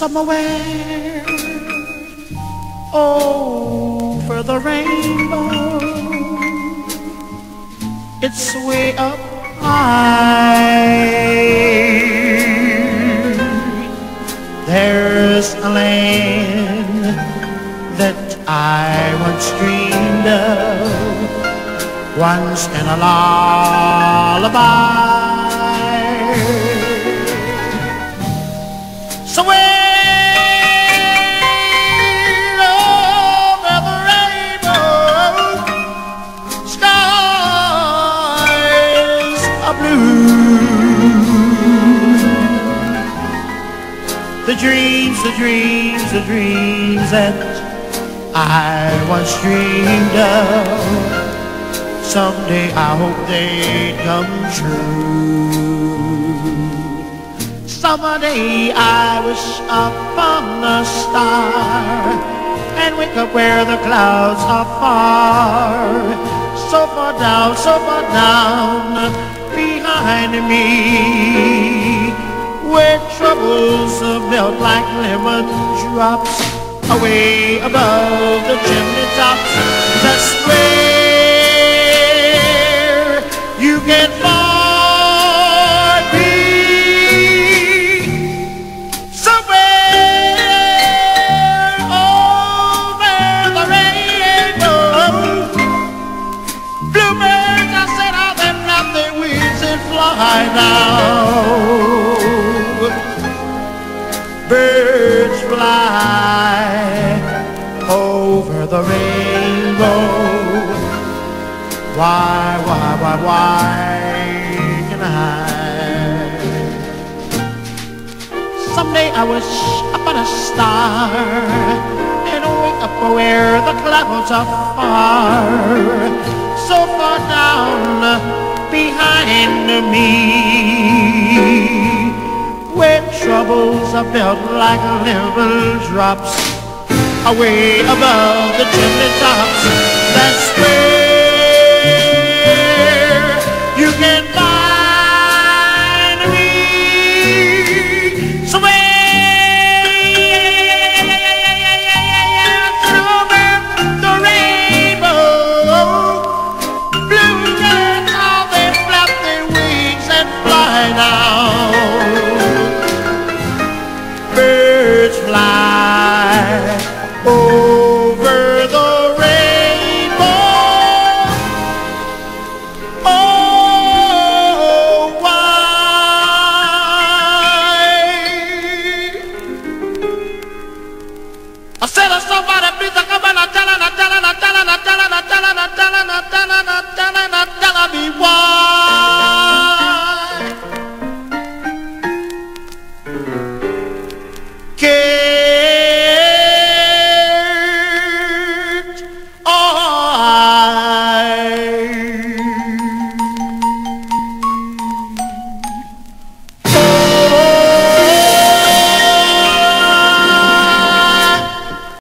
somewhere over the rainbow. It's way up high. There's a land that I once dreamed of, once in a lullaby. Somewhere over the rainbow, skies are blue. The dreams that I once dreamed of, someday I hope they come true. Someday I wish upon a star and wake up where the clouds are far, so far down behind me, where troubles melt like lemon drops away above the chimney tops. That's where you can find me. Somewhere over the rainbow, bluebirds are set out and flap their wings and fly now. Birds fly over the rainbow. Why can I? Someday I wish upon a star and wake up where the clouds are far, so far down behind me, where troubles are felt like lemon drops away above the chimney tops. That's where